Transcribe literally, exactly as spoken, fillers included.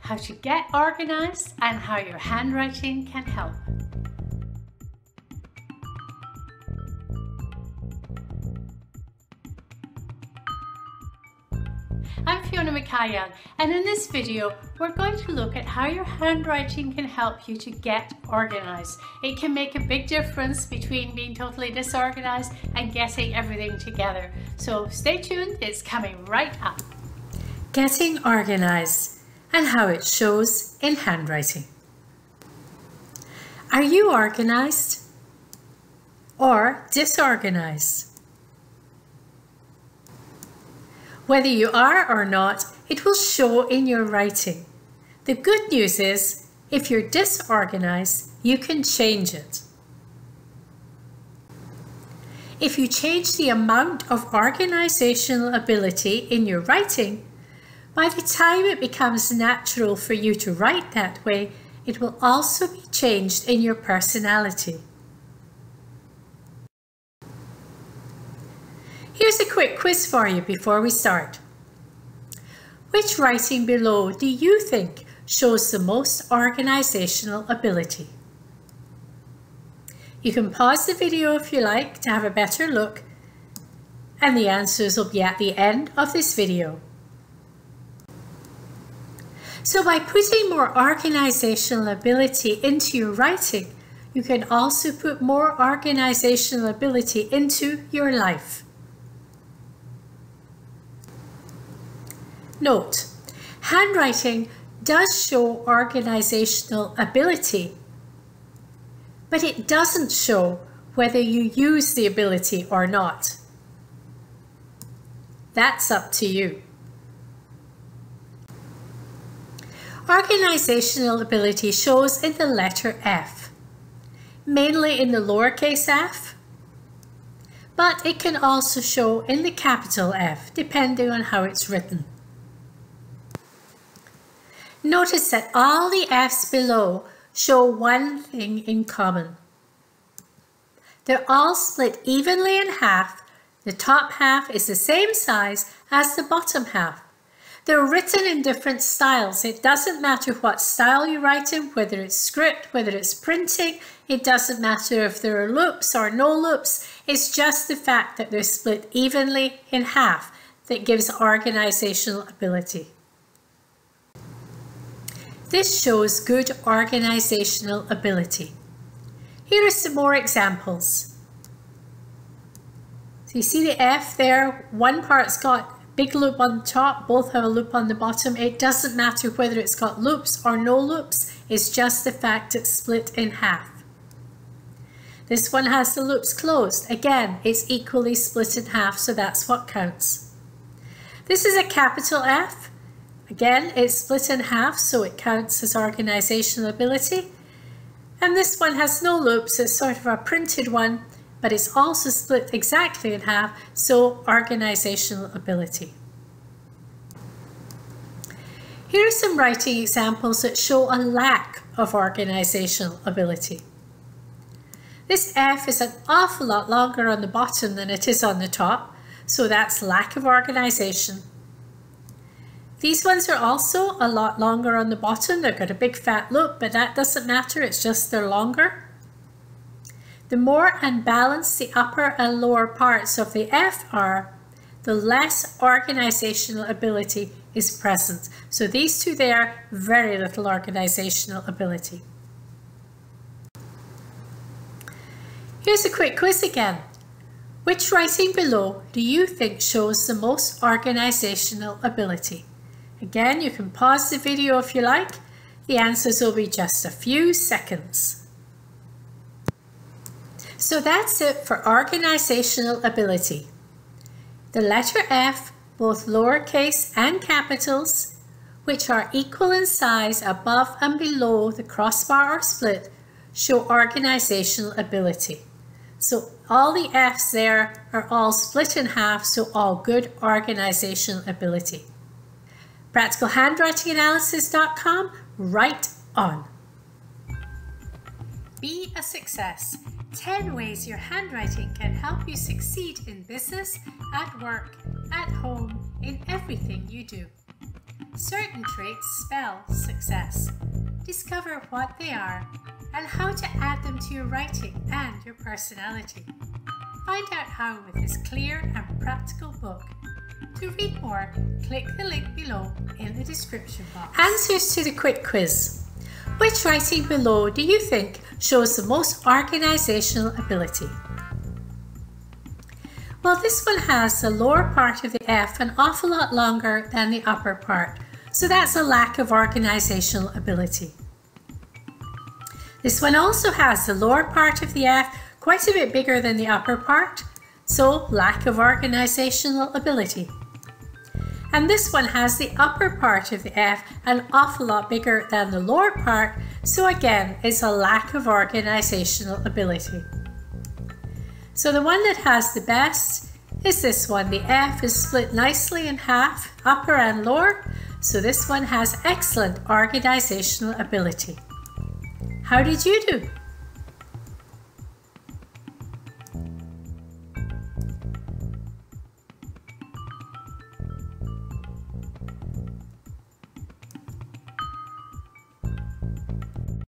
how to get organized and how your handwriting can help. I'm Fiona MacKay, and in this video we're going to look at how your handwriting can help you to get organized. It can make a big difference between being totally disorganized and getting everything together. So stay tuned, it's coming right up. Getting organized and how it shows in handwriting. Are you organized or disorganized? Whether you are or not, it will show in your writing. The good news is, if you're disorganized, you can change it. If you change the amount of organizational ability in your writing, by the time it becomes natural for you to write that way, it will also be changed in your personality. Here's a quick quiz for you before we start. Which writing below do you think shows the most organizational ability? You can pause the video if you like to have a better look, and the answers will be at the end of this video. So by putting more organizational ability into your writing, you can also put more organizational ability into your life. Note, handwriting does show organizational ability, but it doesn't show whether you use the ability or not. That's up to you. Organizational ability shows in the letter F, mainly in the lowercase f, but it can also show in the capital F, depending on how it's written. Notice that all the F's below show one thing in common. They're all split evenly in half. The top half is the same size as the bottom half. They're written in different styles. It doesn't matter what style you write in, whether it's script, whether it's printing. It doesn't matter if there are loops or no loops. It's just the fact that they're split evenly in half that gives organizational ability. This shows good organizational ability. Here are some more examples. So you see the F there, one part's got a big loop on the top, both have a loop on the bottom. It doesn't matter whether it's got loops or no loops, it's just the fact it's split in half. This one has the loops closed. Again, it's equally split in half, so that's what counts. This is a capital F. Again, it's split in half, so it counts as organizational ability. And this one has no loops, it's sort of a printed one, but it's also split exactly in half, so organizational ability. Here are some writing examples that show a lack of organizational ability. This F is an awful lot longer on the bottom than it is on the top, so that's lack of organization. These ones are also a lot longer on the bottom. They've got a big fat loop, but that doesn't matter, it's just they're longer. The more unbalanced the upper and lower parts of the F are, the less organizational ability is present. So these two there, very little organizational ability. Here's a quick quiz again. Which writing below do you think shows the most organizational ability? Again, you can pause the video if you like. The answers will be just a few seconds. So that's it for organizational ability. The letter F, both lowercase and capitals, which are equal in size above and below the crossbar or split, show organizational ability. So all the F's there are all split in half, so all good organizational ability. practical handwriting analysis dot com, right on. Be a success. ten ways your handwriting can help you succeed in business, at work, at home, in everything you do. Certain traits spell success. Discover what they are and how to add them to your writing and your personality. Find out how with this clear and practical book. To read more, click the link below in the description box. Answers to the quick quiz. Which writing below do you think shows the most organisational ability? Well, this one has the lower part of the F an awful lot longer than the upper part, so that's a lack of organisational ability. This one also has the lower part of the F quite a bit bigger than the upper part, so lack of organisational ability. And this one has the upper part of the F an awful lot bigger than the lower part, so again it's a lack of organisational ability. So the one that has the best is this one. The F is split nicely in half, upper and lower, so this one has excellent organisational ability. How did you do?